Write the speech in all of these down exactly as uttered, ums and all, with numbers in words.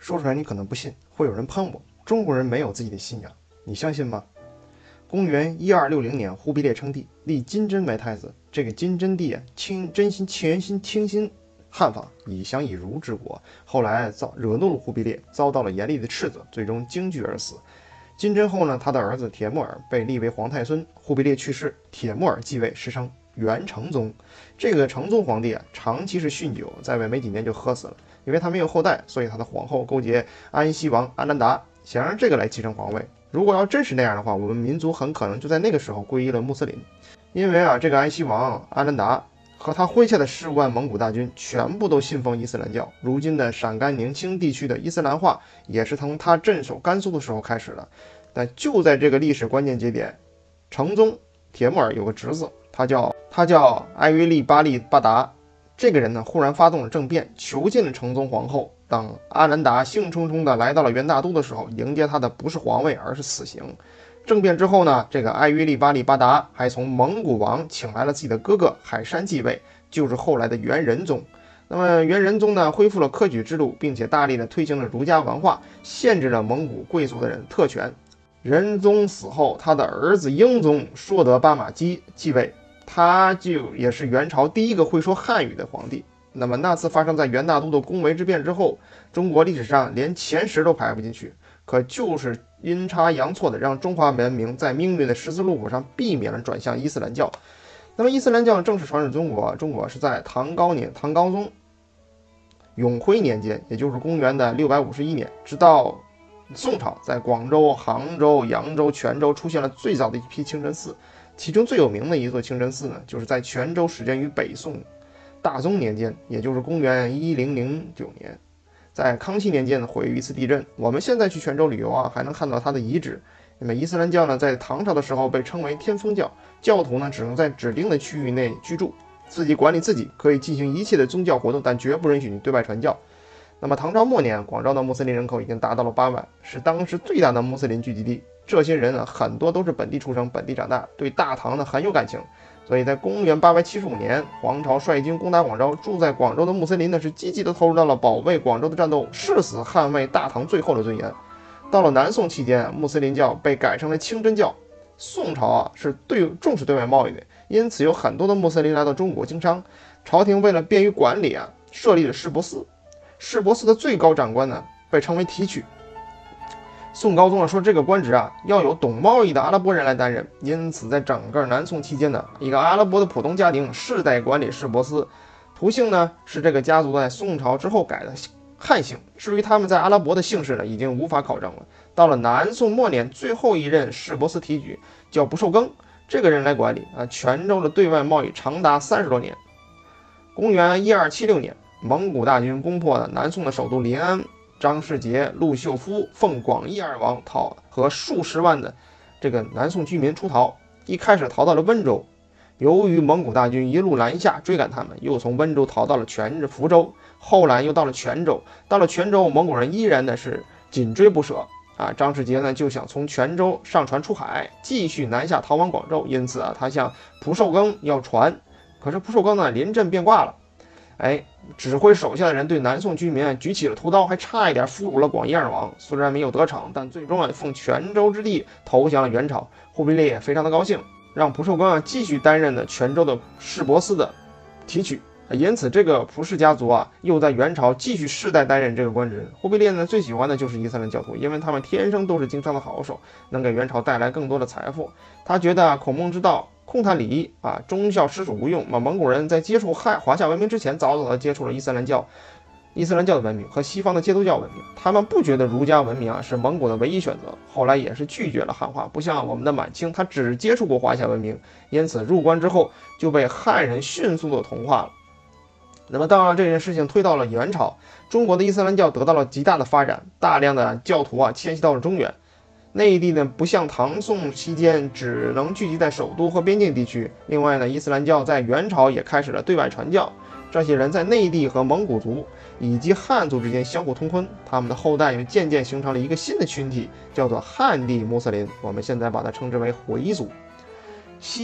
说出来你可能不信，会有人喷我。中国人没有自己的信仰，你相信吗？公元一二六零年，忽必烈称帝，立金真为太子。这个金真帝啊，倾真心全心倾心汉法，以想以儒治国。后来遭惹怒了忽必烈，遭到了严厉的斥责，最终惊惧而死。金真后呢，他的儿子铁木儿被立为皇太孙。忽必烈去世，铁木儿继位，史称元成宗。这个成宗皇帝啊，长期是酗酒，在位没几年就喝死了。因为他没有后代，所以他的皇后勾结安西王阿兰达，想让这个来继承皇位。如果要真是那样的话，我们民族很可能就在那个时候皈依了穆斯林。因为啊，这个安西王阿兰达和他麾下的十五万蒙古大军全部都信奉伊斯兰教。如今的陕甘宁清地区的伊斯兰化也是从他镇守甘肃的时候开始的。但就在这个历史关键节点，成宗铁木儿有个侄子，他叫他叫埃约利巴利巴达。这个人呢，忽然发动了政变，囚禁了成宗皇后。当阿兰达兴冲冲地来到了元大都的时候，迎接他的不是皇位，而是死刑。政变之后呢，这个埃约利巴利巴达还从蒙古王请来了自己的哥哥海山继位，就是后来的元仁宗。那么元仁宗呢，恢复了科举制度，并且大力的推行了儒家文化，限制了蒙古贵族的人特权。仁宗死后，他的儿子英宗硕德巴马基继位，他就也是元朝第一个会说汉语的皇帝。那么那次发生在元大都的宫闱之变之后，中国历史上连前十都排不进去，可就是阴差阳错的让中华文明在命运的十字路口上避免了转向伊斯兰教。那么伊斯兰教正式传入中国，中国是在唐高年唐高宗永徽年间，也就是公元的六百五十一年，直到宋朝，在广州、杭州、扬州、泉州出现了最早的一批清真寺。其中最有名的一座清真寺呢，就是在泉州始建于北宋大宗年间，也就是公元一零零九年，在康熙年间呢毁于一次地震。我们现在去泉州旅游啊，还能看到它的遗址。那么伊斯兰教呢，在唐朝的时候被称为天风教，教徒呢只能在指定的区域内居住，自己管理自己，可以进行一切的宗教活动，但绝不允许你对外传教。那么唐朝末年，广州的穆斯林人口已经达到了八万，是当时最大的穆斯林聚集地。这些人呢，很多都是本地出生、本地长大，对大唐呢很有感情。所以在公元八百七十五年，黄巢率军攻打广州，住在广州的穆斯林呢是积极的投入到了保卫广州的战斗，誓死捍卫大唐最后的尊严。到了南宋期间，穆斯林教被改成了清真教。宋朝啊是对重视对外贸易的，因此有很多的穆斯林来到中国经商。朝廷为了便于管理啊，设立了市舶司。市舶司的最高长官呢被称为提取。宋高宗说这个官职啊要有懂贸易的阿拉伯人来担任，因此在整个南宋期间呢，一个阿拉伯的普通家庭世代管理市舶司，图姓呢是这个家族在宋朝之后改的汉姓。至于他们在阿拉伯的姓氏呢，已经无法考证了。到了南宋末年，最后一任市舶司提举叫不寿庚，这个人来管理啊泉州的对外贸易长达三十多年。公元一二七六年，蒙古大军攻破了南宋的首都临安。张世杰、陆秀夫、奉广义二王逃和数十万的这个南宋居民出逃，一开始逃到了温州，由于蒙古大军一路南下追赶他们，又从温州逃到了泉福州，后来又到了泉州。到了泉州，蒙古人依然的是紧追不舍啊！张世杰呢就想从泉州上船出海，继续南下逃往广州，因此啊，他向蒲寿庚要船，可是蒲寿庚呢临阵变卦了。哎，指挥手下的人对南宋居民举起了屠刀，还差一点俘虏了广义二王。虽然没有得逞，但最终啊奉泉州之地投降了元朝。忽必烈也非常的高兴，让蒲寿庚啊继续担任的泉州的市舶司的提取。因此，这个蒲氏家族啊又在元朝继续世代担任这个官职。忽必烈呢最喜欢的就是伊斯兰教徒，因为他们天生都是经商的好手，能给元朝带来更多的财富。他觉得啊孔孟之道，空谈礼仪啊，忠孝实属无用嘛。蒙古人在接触汉华夏文明之前，早早的接触了伊斯兰教，伊斯兰教的文明和西方的基督教文明，他们不觉得儒家文明啊是蒙古的唯一选择，后来也是拒绝了汉化。不像我们的满清，他只接触过华夏文明，因此入关之后就被汉人迅速的同化了。那么当然，这件事情推到了元朝，中国的伊斯兰教得到了极大的发展，大量的教徒啊迁徙到了中原。内地呢，不像唐宋期间只能聚集在首都和边境地区。另外呢，伊斯兰教在元朝也开始了对外传教。这些人在内地和蒙古族以及汉族之间相互通婚，他们的后代又渐渐形成了一个新的群体，叫做汉地穆斯林。我们现在把它称之为回族。西亚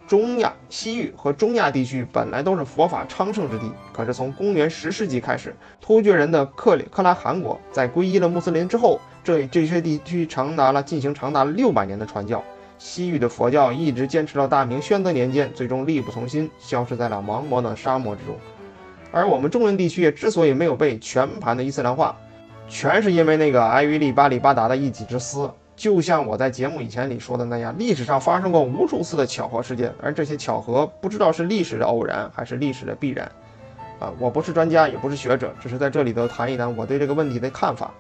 中亚、西域和中亚地区本来都是佛法昌盛之地，可是从公元十世纪开始，突厥人的克里克拉汗国在皈依了穆斯林之后，这这些地区长达了进行长达了六百年的传教。西域的佛教一直坚持到大明宣德年间，最终力不从心，消失在了茫茫的沙漠之中。而我们中原地区也之所以没有被全盘的伊斯兰化，全是因为那个埃于利巴里巴达的一己之私。就像我在节目以前里说的那样，历史上发生过无数次的巧合事件，而这些巧合不知道是历史的偶然还是历史的必然。啊，我不是专家，也不是学者，只是在这里头谈一谈我对这个问题的看法。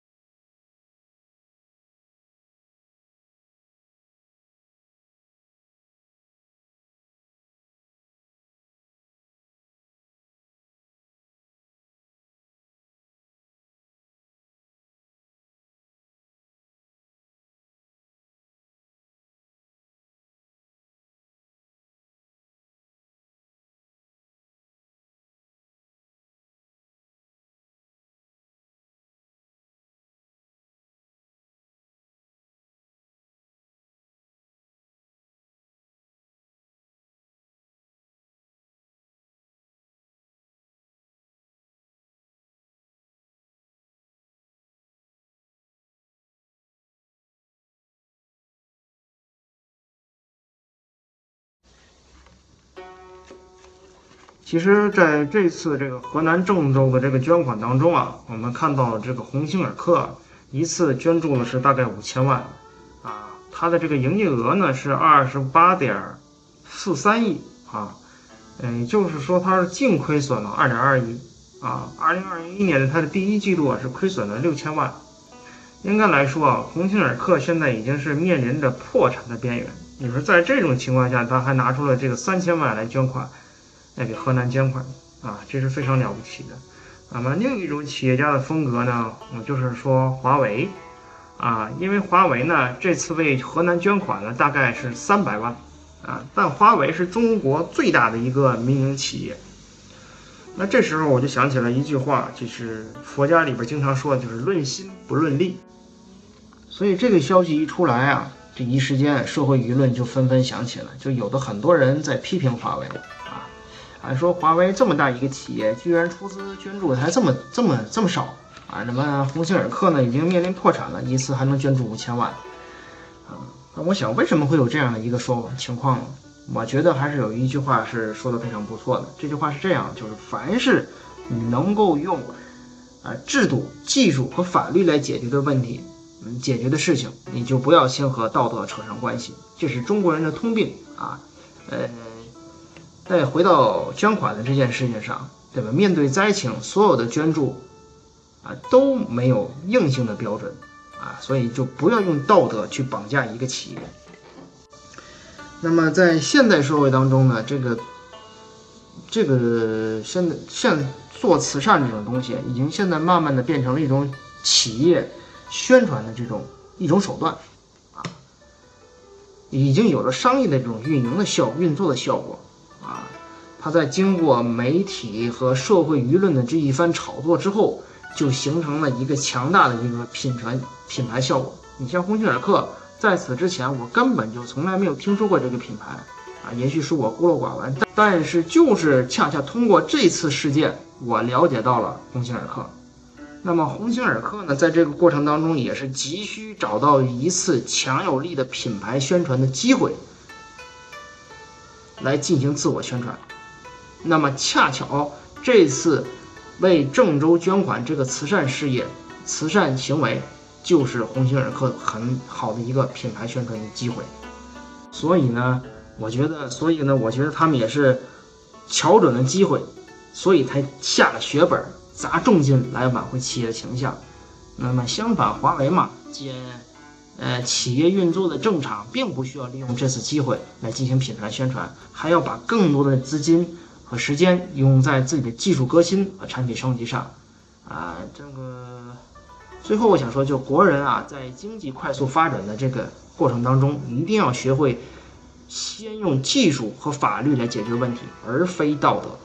其实在这次这个河南郑州的这个捐款当中啊，我们看到这个鸿星尔克一次捐助的是大概五千万啊，它的这个营业额呢是二十八点四三亿啊，嗯，也就是说它是净亏损了二点二亿啊。二零二一年的它的第一季度啊是亏损了六千万。应该来说啊，鸿星尔克现在已经是面临着破产的边缘。你说在这种情况下，他还拿出了这个三千万来捐款。来给河南捐款啊，这是非常了不起的。那么另一种企业家的风格呢，我就是说华为啊，因为华为呢这次为河南捐款了大概是三百万啊，但华为是中国最大的一个民营企业。那这时候我就想起了一句话，就是佛家里边经常说的，就是论心不论利。所以这个消息一出来啊，这一时间社会舆论就纷纷响起了，就有的很多人在批评华为。啊，说华为这么大一个企业，居然出资捐助还这么这么这么少啊！那么鸿星尔克呢，已经面临破产了，一次还能捐助五千万啊！那我想，为什么会有这样的一个说情况呢？我觉得还是有一句话是说的非常不错的。这句话是这样，就是凡是你能够用啊制度、技术和法律来解决的问题，嗯，解决的事情，你就不要先和道德扯上关系，这是中国人的通病啊！呃。再回到捐款的这件事情上，对吧？面对灾情，所有的捐助啊都没有硬性的标准啊，所以就不要用道德去绑架一个企业。那么在现代社会当中呢，这个这个现在现做慈善这种东西，已经现在慢慢的变成了一种企业宣传的这种一种手段啊，已经有了商业的这种运营的效运作的效果。啊，它在经过媒体和社会舆论的这一番炒作之后，就形成了一个强大的一个品牌品牌效果。你像鸿星尔克，在此之前我根本就从来没有听说过这个品牌啊，也许是我孤陋寡闻，但是就是恰恰通过这次事件，我了解到了鸿星尔克。那么鸿星尔克呢，在这个过程当中也是急需找到一次强有力的品牌宣传的机会。来进行自我宣传，那么恰巧这次为郑州捐款这个慈善事业、慈善行为，就是鸿星尔克很好的一个品牌宣传的机会。所以呢，我觉得，所以呢，我觉得他们也是瞧准了机会，所以才下了血本，砸重金来挽回企业的形象。那么相反，华为嘛，既呃，企业运作的正常，并不需要利用这次机会来进行品牌宣传，还要把更多的资金和时间用在自己的技术革新和产品升级上。啊，这个最后我想说，就国人啊，在经济快速发展的这个过程当中，一定要学会先用技术和法律来解决问题，而非道德。